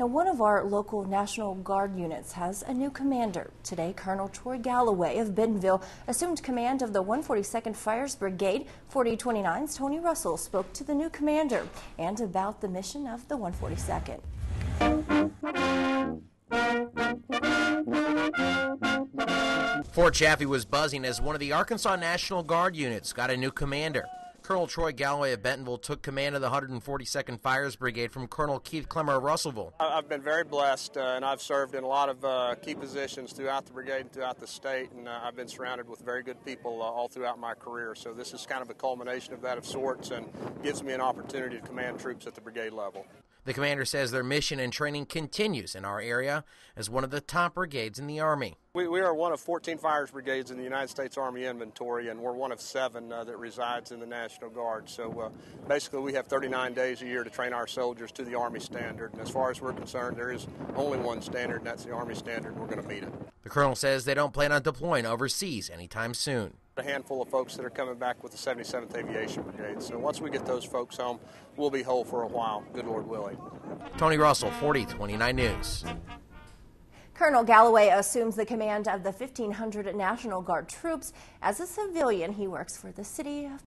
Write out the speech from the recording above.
Now, one of our local National Guard units has a new commander. Today, Colonel Troy Galloway of Bentonville assumed command of the 142nd Fires Brigade. 4029's Tony Russell spoke to the new commander and about the mission of the 142nd. Fort Chaffee was buzzing as one of the Arkansas National Guard units got a new commander. Colonel Troy Galloway of Bentonville took command of the 142nd Fires Brigade from Colonel Keith Clemmer of Russellville. I've been very blessed, and I've served in a lot of key positions throughout the brigade and throughout the state, and I've been surrounded with very good people all throughout my career. So this is kind of a culmination of that of sorts and gives me an opportunity to command troops at the brigade level. The commander says their mission and training continues in our area as one of the top brigades in the Army. We are one of 14 fires brigades in the United States Army inventory, and we're one of 7 that resides in the National Guard. So basically we have 39 days a year to train our soldiers to the Army standard. And as far as we're concerned, there is only one standard, and that's the Army standard. We're going to meet it. The colonel says they don't plan on deploying overseas anytime soon. A handful of folks that are coming back with the 77th Aviation Brigade. So once we get those folks home, we'll be whole for a while, good Lord willing. Tony Russell, 4029 News. Colonel Galloway assumes the command of the 1,500 National Guard troops. As a civilian, he works for the city of